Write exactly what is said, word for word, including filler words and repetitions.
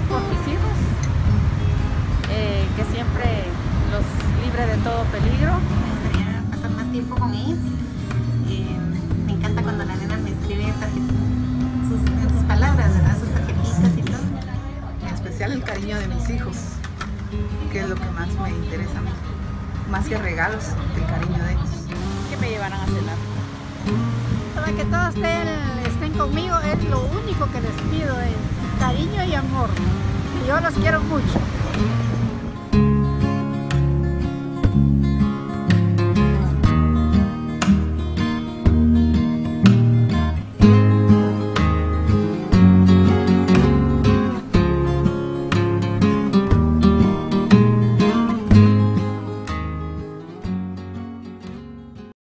por mis hijos, eh, que siempre los libre de todo peligro. Me gustaría pasar más tiempo con ellos. Eh, me encanta cuando la nena me escribe sus, en sus palabras, ¿verdad? Sus tarjetitas y todo. En especial el cariño de mis hijos, que es lo que más me interesa a mí. Más que regalos, el cariño de ellos. Que me llevarán a cenar. Para que todos estén, estén conmigo es lo único que les pido, es cariño y amor. Y yo los quiero mucho.